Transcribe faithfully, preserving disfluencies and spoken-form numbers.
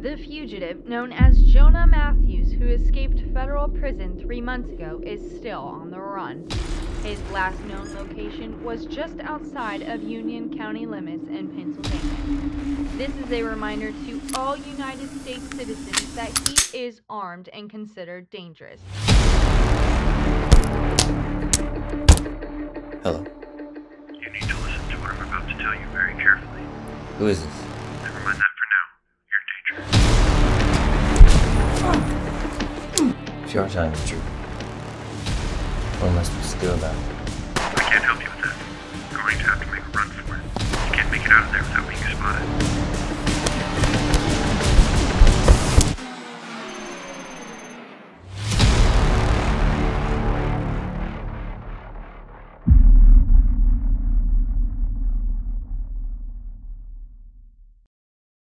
The fugitive, known as Jonah Matthews, who escaped federal prison three months ago, is still on the run. His last known location was just outside of Union County limits in Pennsylvania. This is a reminder to all United States citizens that he is armed and considered dangerous. Hello. You need to listen to what I'm about to tell you very carefully. Who is this? Never mind that for now. You're in danger. If you are telling the truth, what am I supposed to do about it? I can't help you with that. You're going to have to make a run for it. You can't make it out of there without being spotted.